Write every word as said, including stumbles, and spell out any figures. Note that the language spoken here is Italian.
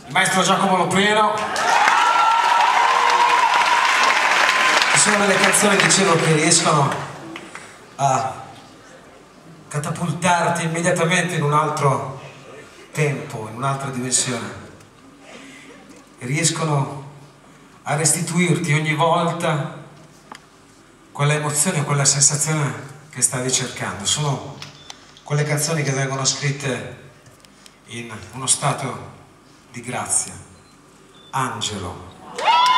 il maestro Giacomo Loprieno. Ci sono delle canzoni, dicevo, che riescono a catapultarti immediatamente in un altro tempo, in un'altra dimensione, e riescono a restituirti ogni volta quella emozione, quella sensazione che stavi cercando. Sono quelle canzoni che vengono scritte in uno stato di grazia. Angelo.